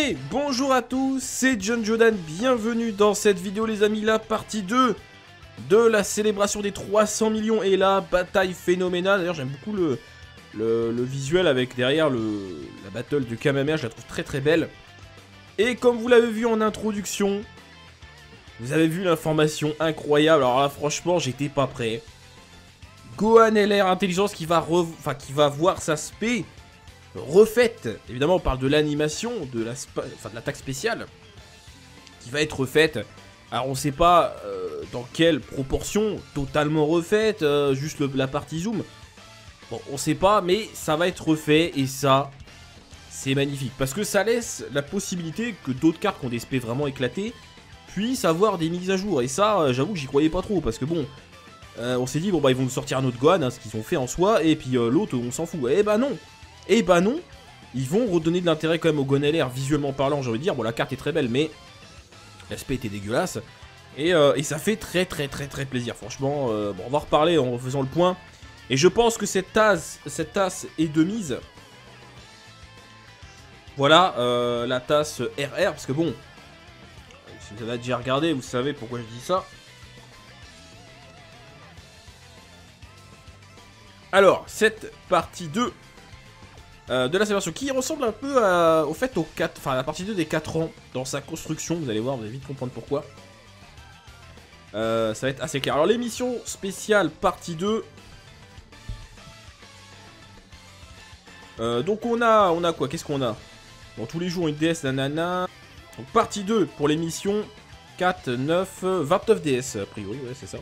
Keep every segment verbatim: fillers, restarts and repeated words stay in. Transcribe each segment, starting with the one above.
Et bonjour à tous, c'est John Jordan, bienvenue dans cette vidéo les amis, la partie deux de la célébration des trois cents millions et la bataille phénoménale. D'ailleurs j'aime beaucoup le, le, le visuel avec derrière le, la battle de Kamehameha, je la trouve très très belle. Et comme vous l'avez vu en introduction, vous avez vu l'information incroyable, alors là franchement j'étais pas prêt. Gohan L R Intelligence qui va, re... enfin, qui va voir sa spé refaite. Évidemment on parle de l'animation, de la spa... enfin, de l'attaque spéciale qui va être refaite. Alors on sait pas euh, dans quelle proportion, totalement refaite, euh, juste le, la partie zoom. Bon on sait pas mais ça va être refait et ça c'est magnifique. Parce que ça laisse la possibilité que d'autres cartes qui ont des spés vraiment éclatés puissent avoir des mises à jour. Et ça euh, j'avoue que j'y croyais pas trop parce que bon... Euh, on s'est dit bon bah ils vont nous sortir un autre Gohan, hein, ce qu'ils ont fait en soi, et puis euh, l'autre on s'en fout. Et bah non, et bah non, ils vont redonner de l'intérêt quand même au Gohan L R, visuellement parlant j'ai envie de dire. Bon la carte est très belle mais l'aspect était dégueulasse, et, euh, et ça fait très très très très plaisir franchement. euh, Bon on va reparler en faisant le point, et je pense que cette tasse, cette tasse est de mise. Voilà euh, la tasse R R, parce que bon, si vous avez déjà regardé vous savez pourquoi je dis ça. Alors, cette partie deux euh, de la célébration qui ressemble un peu à, au fait au quatre, enfin, à la partie deux des quatre ans dans sa construction, vous allez voir, vous allez vite comprendre pourquoi. Euh, ça va être assez clair. Alors, l'émission spéciale partie deux. Euh, donc, on a, on a quoi? Qu'est-ce qu'on a? Bon, tous les jours, une D S, nanana. Donc, partie deux pour l'émission quatre, neuf, vingt-neuf D S, a priori, ouais, c'est ça.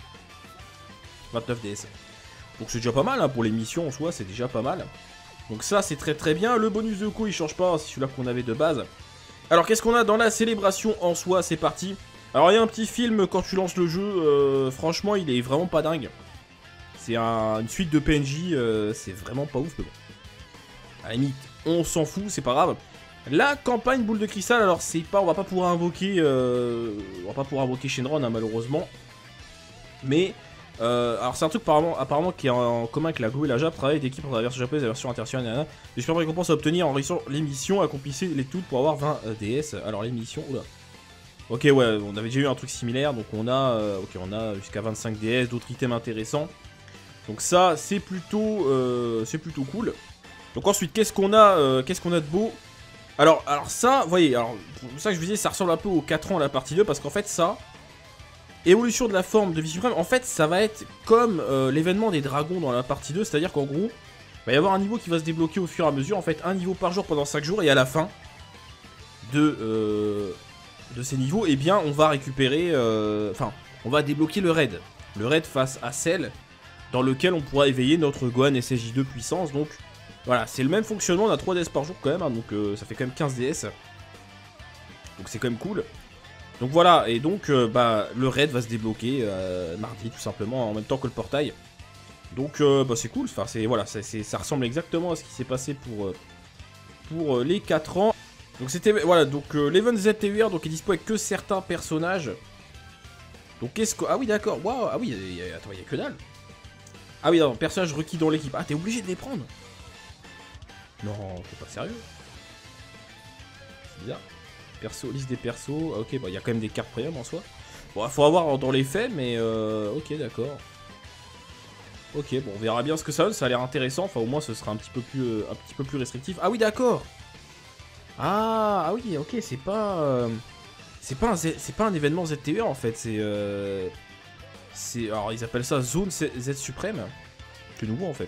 vingt-neuf D S. Donc c'est déjà pas mal hein, pour l'émission en soi, c'est déjà pas mal. Donc ça c'est très très bien. Le bonus de coup il change pas, c'est celui-là qu'on avait de base. Alors qu'est-ce qu'on a dans la célébration en soi? C'est parti. Alors il y a un petit film quand tu lances le jeu, euh, franchement il est vraiment pas dingue. C'est un, une suite de P N J, euh, c'est vraiment pas ouf mais bon. À la limite on s'en fout, c'est pas grave. La campagne boule de cristal, alors c'est pas, on va pas pouvoir invoquer, euh, on va pas pouvoir invoquer Shenron hein, malheureusement. Mais... Euh, alors c'est un truc apparemment, apparemment qui est en commun avec la Go et la Jap, travail d'équipe entre la version japonaise et la version internationale. Des super récompenses à obtenir en réussissant l'émission, accomplissez les toutes pour avoir vingt D S. Alors l'émission, oula. Ok ouais, on avait déjà eu un truc similaire, donc on a, euh, ok on a jusqu'à vingt-cinq D S, d'autres items intéressants. Donc ça c'est plutôt, euh, c'est plutôt cool. Donc ensuite qu'est-ce qu'on a, euh, qu'est-ce qu'on a de beau? Alors, alors ça, vous voyez, alors pour ça que je vous disais, ça ressemble un peu aux quatre ans à la partie deux parce qu'en fait ça. Évolution de la forme de vie suprême, en fait ça va être comme euh, l'événement des dragons dans la partie deux, c'est à dire qu'en gros, il va y avoir un niveau qui va se débloquer au fur et à mesure, en fait un niveau par jour pendant cinq jours, et à la fin de, euh, de ces niveaux, eh bien on va récupérer, euh, enfin on va débloquer le raid, le raid face à Cell, dans lequel on pourra éveiller notre Gohan S S J deux puissance, donc voilà, c'est le même fonctionnement, on a trois D S par jour quand même, hein, donc euh, ça fait quand même quinze D S, donc c'est quand même cool. Donc voilà, et donc euh, bah, le raid va se débloquer euh, mardi tout simplement en même temps que le portail. Donc euh, bah, c'est cool, enfin, voilà, ça ressemble exactement à ce qui s'est passé pour, euh, pour euh, les quatre ans. Donc c'était, voilà, donc euh, l'Event Z T U R donc, est dispo avec que certains personnages. Donc qu'est-ce que... Ah oui d'accord, waouh, ah oui, y a, attends, il y a que dalle. Ah oui, non, personnage requis dans l'équipe. Ah, t'es obligé de les prendre? Non, t'es pas sérieux? C'est bizarre. Perso, liste des persos, ok, bah il y a quand même des cartes premium en soi. Bon, il faut avoir dans les faits, mais euh, ok, d'accord. Ok, bon, on verra bien ce que ça donne, ça a l'air intéressant, enfin au moins ce sera un petit peu plus, euh, un petit peu plus restrictif. Ah oui, d'accord. Ah, ah oui, ok, c'est pas... Euh, c'est pas, pas un événement Z T U R en fait, c'est... Euh, c'est alors ils appellent ça Zone Z Suprême. C'est nouveau en fait.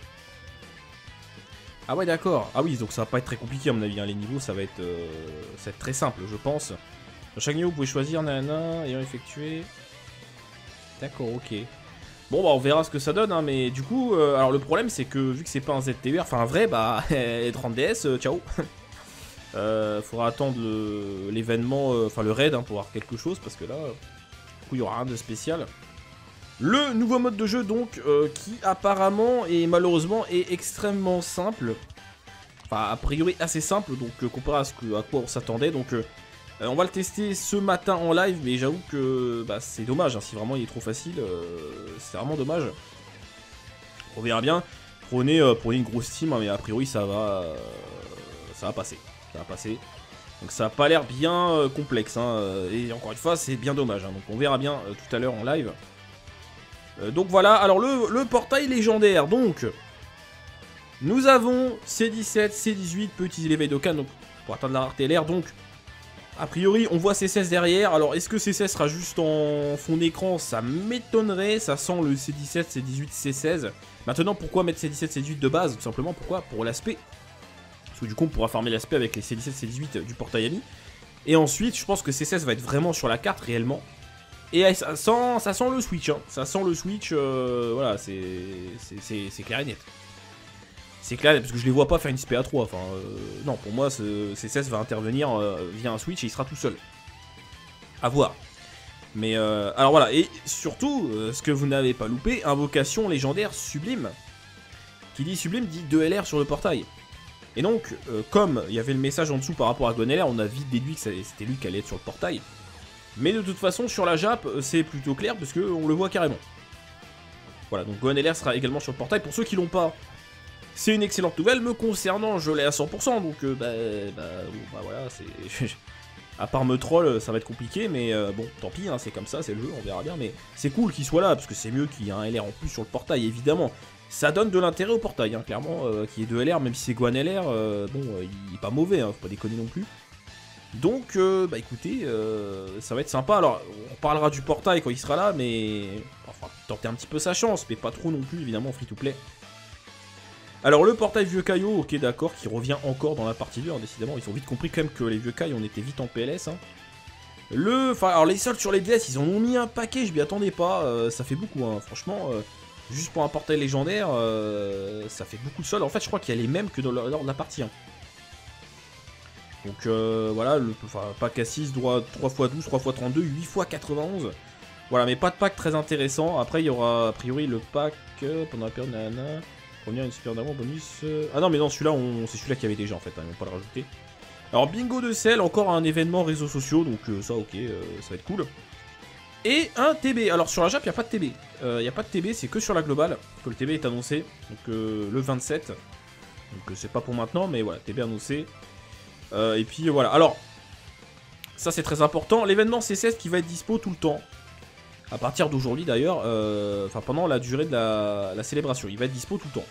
Ah ouais d'accord, ah oui donc ça va pas être très compliqué à mon avis, hein. Les niveaux ça va être, euh, ça va être très simple je pense. Dans chaque niveau vous pouvez choisir nanana, ayant effectué. D'accord, ok. Bon bah on verra ce que ça donne hein, mais du coup, euh, alors le problème c'est que vu que c'est pas un Z T U R, enfin un vrai, bah trente D S, euh, ciao. euh, Faudra attendre l'événement, enfin le, euh, le raid hein, pour avoir quelque chose parce que là, du coup il y aura rien de spécial. Le nouveau mode de jeu donc, euh, qui apparemment et malheureusement est extrêmement simple. Enfin a priori assez simple, donc euh, comparé à, ce que, à quoi on s'attendait. Donc euh, on va le tester ce matin en live, mais j'avoue que bah, c'est dommage, hein, si vraiment il est trop facile, euh, c'est vraiment dommage. On verra bien, prenez, euh, prenez une grosse team, hein, mais a priori ça va, euh, ça va passer. Ça va passer. Donc ça a pas l'air bien euh, complexe, hein, et encore une fois c'est bien dommage, hein, donc on verra bien euh, tout à l'heure en live. Euh, donc voilà, alors le, le portail légendaire, donc nous avons C dix-sept, C dix-huit, petits élévations d'Okan, donc pour atteindre la rareté L R, donc a priori on voit C seize derrière. Alors est-ce que C seize sera juste en fond d'écran? Ça m'étonnerait, ça sent le C dix-sept, C dix-huit, C seize. Maintenant pourquoi mettre C dix-sept, C dix-huit de base? Tout simplement pourquoi? Pour l'aspect. Parce que du coup on pourra farmer l'aspect avec les C dix-sept, C dix-huit du portail ami. Et ensuite je pense que C seize va être vraiment sur la carte réellement. Et ça sent, ça sent le switch, hein. Ça sent le switch, euh, voilà, c'est clair et net. C'est clair, parce que je les vois pas faire une S P A trois, enfin, euh, non, pour moi, ce C seize va intervenir euh, via un switch et il sera tout seul. À voir. Mais, euh, alors voilà, et surtout, euh, ce que vous n'avez pas loupé, invocation légendaire sublime. Qui dit sublime dit deux L R sur le portail. Et donc, euh, comme il y avait le message en dessous par rapport à Gon L R, on a vite déduit que c'était lui qui allait être sur le portail. Mais de toute façon, sur la Jap, c'est plutôt clair, parce qu'on le voit carrément. Voilà, donc Gon L R sera également sur le portail. Pour ceux qui l'ont pas, c'est une excellente nouvelle. Me concernant, je l'ai à cent pour cent, donc euh, bah, bah, bon, bah voilà, c'est... à part me troll, ça va être compliqué, mais euh, bon, tant pis, hein, c'est comme ça, c'est le jeu, on verra bien. Mais c'est cool qu'il soit là, parce que c'est mieux qu'il y ait un L R en plus sur le portail, évidemment. Ça donne de l'intérêt au portail, hein, clairement, euh, qu'il y ait deux L R, même si c'est Gon L R, euh, bon, euh, il est pas mauvais, hein, faut pas déconner non plus. Donc, euh, bah écoutez, euh, ça va être sympa. Alors, on parlera du portail quand il sera là, mais... Enfin, tenter un petit peu sa chance, mais pas trop non plus, évidemment, free to play. Alors, le portail vieux caillot, ok, d'accord, qui revient encore dans la partie deux, hein, décidément. Ils ont vite compris quand même que les vieux caillots, on était vite en P L S. Hein. Le... Enfin, alors, les soldes sur les D S, ils en ont mis un paquet, je m'y attendais pas. Euh, ça fait beaucoup, hein, franchement. Euh, juste pour un portail légendaire, euh, ça fait beaucoup de soldes. En fait, je crois qu'il y a les mêmes que dans, lors de la partie un. Donc euh, voilà, le enfin, pack à six, droit trois fois douze, trois fois trente-deux, huit fois quatre-vingt-onze. Voilà, mais pas de pack très intéressant. Après, il y aura a priori le pack euh, pendant la période nana. Première, une super d'amour, bonus. Euh... Ah non, mais non, celui-là, on... c'est celui-là qu'il y avait déjà en fait, hein, ils vont pas le rajouter. Alors, bingo de sel, encore un événement réseaux sociaux, donc euh, ça, ok, euh, ça va être cool. Et un T B. Alors, sur la Jap, il n'y a pas de T B. Il euh, n'y a pas de T B, c'est que sur la globale que le T B est annoncé. Donc, euh, le vingt-sept. Donc, euh, c'est pas pour maintenant, mais voilà, T B annoncé. Euh, et puis voilà, alors, ça c'est très important, l'événement C seize qui va être dispo tout le temps, à partir d'aujourd'hui d'ailleurs, euh, enfin pendant la durée de la, la célébration, il va être dispo tout le temps.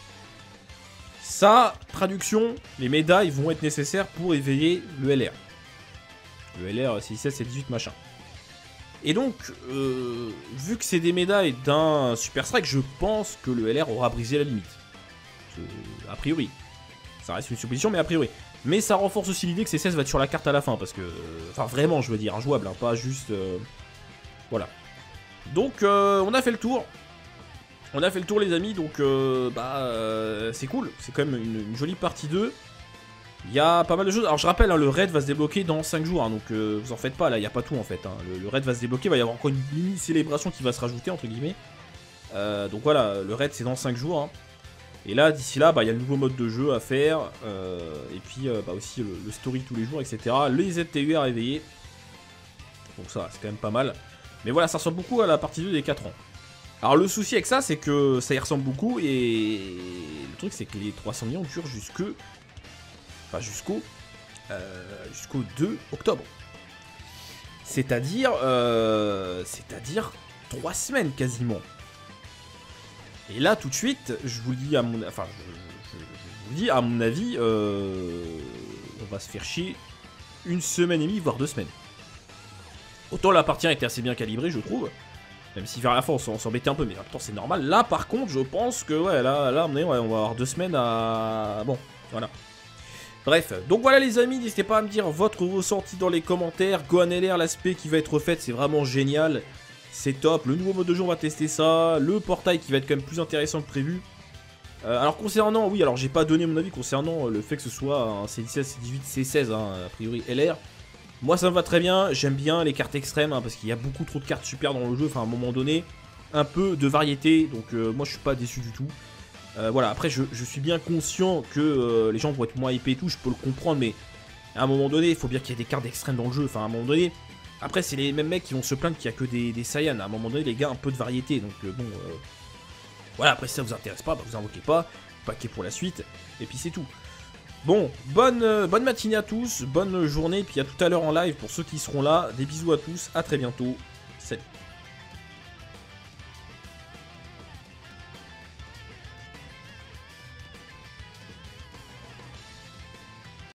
Sa traduction, les médailles vont être nécessaires pour éveiller le L R. Le L R C dix-sept, C dix-huit, machin. Et donc, euh, vu que c'est des médailles d'un Super Strike, je pense que le L R aura brisé la limite. Euh, a priori. Ça reste une supposition, mais a priori. Mais ça renforce aussi l'idée que C seize va être sur la carte à la fin, parce que... Enfin, vraiment, je veux dire, injouable, hein, pas juste... Euh, voilà. Donc, euh, on a fait le tour. On a fait le tour, les amis, donc, euh, bah, euh, c'est cool. C'est quand même une, une jolie partie deux. Il y a pas mal de choses. Alors, je rappelle, hein, le raid va se débloquer dans cinq jours, hein, donc euh, vous en faites pas, là, il n'y a pas tout, en fait. Hein. Le, le raid va se débloquer, il va y avoir encore une mini-célébration qui va se rajouter, entre guillemets. Euh, donc voilà, le raid, c'est dans cinq jours, hein. Et là, d'ici là, bah, il y a le nouveau mode de jeu à faire, euh, et puis euh, bah, aussi le, le story tous les jours, et cetera. Les Z T U à réveiller. Donc ça, c'est quand même pas mal. Mais voilà, ça ressemble beaucoup à la partie deux des quatre ans. Alors le souci avec ça, c'est que ça y ressemble beaucoup, et le truc, c'est que les trois cents millions durent jusque... Enfin, jusqu'au... Euh, jusqu'au deux octobre. C'est-à-dire... Euh, C'est-à-dire trois semaines, quasiment. Et là, tout de suite, je vous le dis à mon, enfin, je, je, je vous le dis à mon avis, euh, on va se faire chier une semaine et demie, voire deux semaines. Autant la partie un était assez bien calibrée, je trouve, même si vers la fin on s'embêtait un peu, mais en même temps c'est normal. Là, par contre, je pense que ouais, là, là, on, est, ouais, on va avoir deux semaines à, bon, voilà. Bref, donc voilà les amis, n'hésitez pas à me dire votre ressenti dans les commentaires. Gon L R, l'aspect qui va être refait, c'est vraiment génial. C'est top, le nouveau mode de jeu on va tester ça, le portail qui va être quand même plus intéressant que prévu. Euh, alors concernant, oui, alors j'ai pas donné mon avis concernant le fait que ce soit un C dix-sept, C dix-huit, C seize, hein, a priori L R. Moi ça me va très bien, j'aime bien les cartes extrêmes, hein, parce qu'il y a beaucoup trop de cartes super dans le jeu, enfin à un moment donné, un peu de variété, donc euh, moi je suis pas déçu du tout. Euh, voilà, après je, je suis bien conscient que euh, les gens vont être moins hypés et tout, je peux le comprendre, mais à un moment donné, il faut bien qu'il y ait des cartes extrêmes dans le jeu, enfin à un moment donné... Après, c'est les mêmes mecs qui vont se plaindre qu'il n'y a que des, des Saiyans. À un moment donné, les gars, un peu de variété. Donc, euh, bon. Euh... Voilà, après, si ça vous intéresse pas, bah, vous invoquez pas. Paquet pour la suite. Et puis, c'est tout. Bon, bonne, euh, bonne matinée à tous, bonne journée, puis à tout à l'heure en live pour ceux qui seront là. Des bisous à tous, à très bientôt.